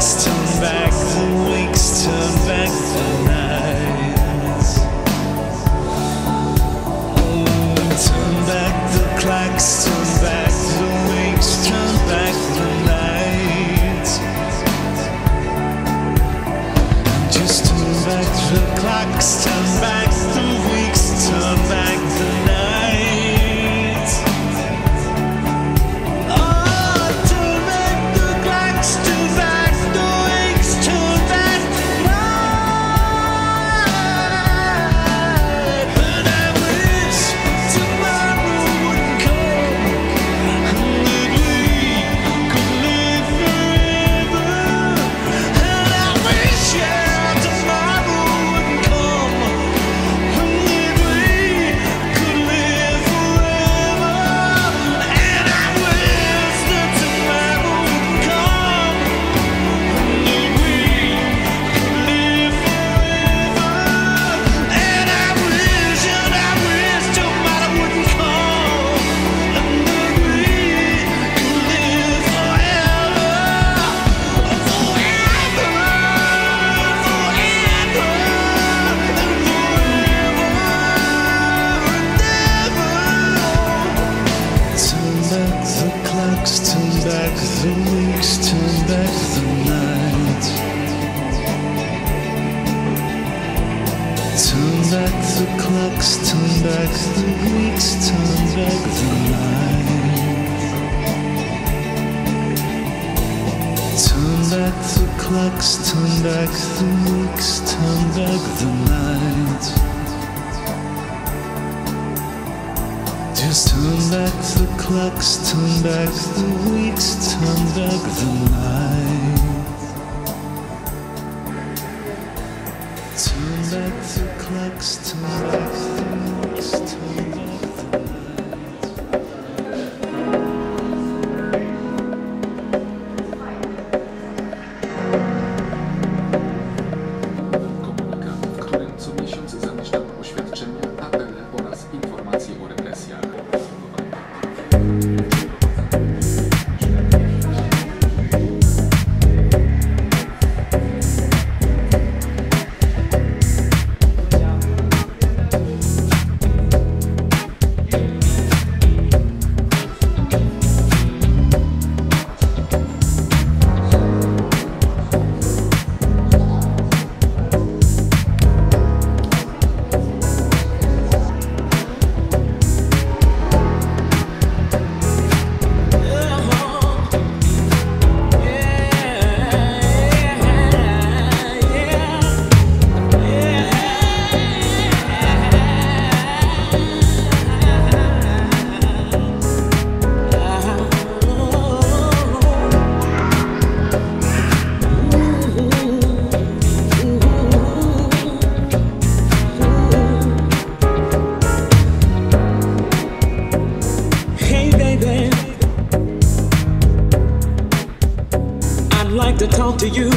Talk to you.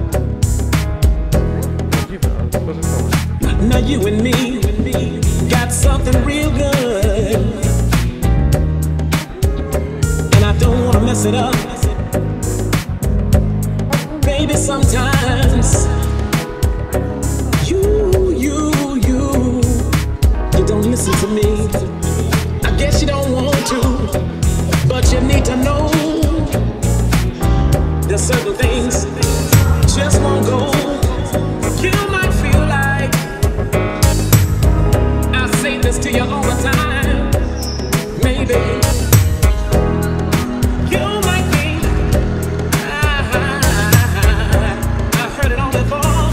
Now you and me got something real good, and I don't wanna mess it up. Baby, sometimes you don't listen to me. I guess you don't want to, but you need to know there's certain things just won't go. You might feel like I say this to you all the time. Maybe you might think I've heard it all before.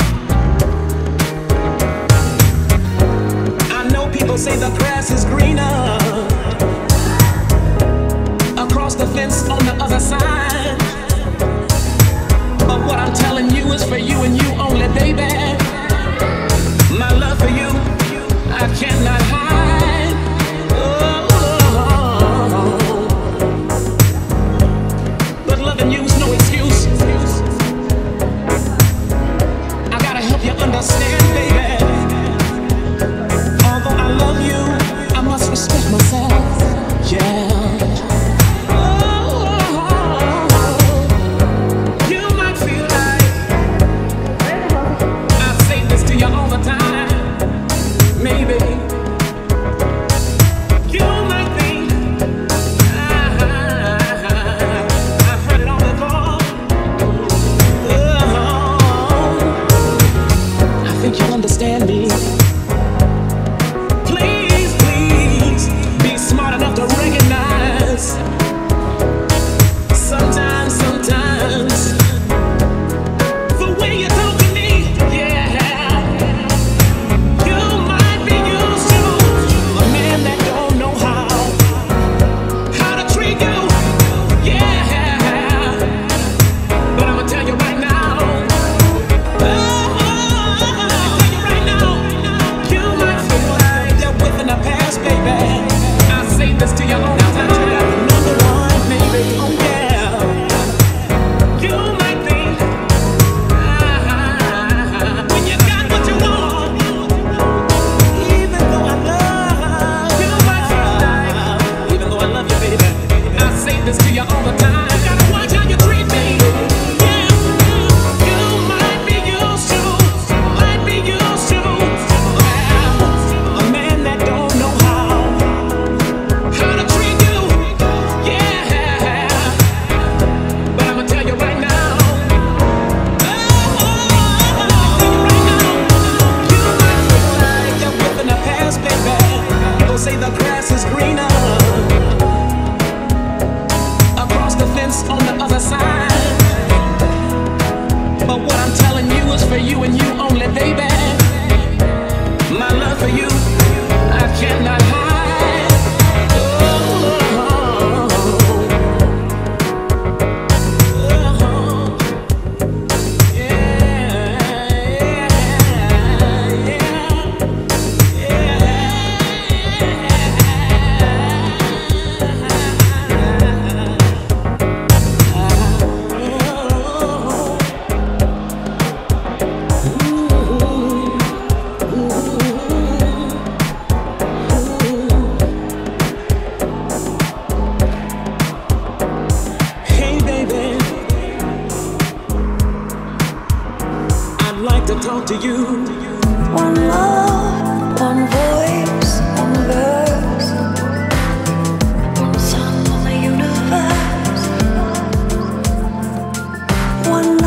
I know people say the grass is greener across the fence on the other side. But what I'm telling you is for you and you only, baby. My love for you, I cannot hide. Oh, but loving you is no excuse. I gotta help you understand, baby. Although I love you, I must respect myself. Yeah. You might feel like to talk to you. One love, one voice, one verse, one sun on the universe. One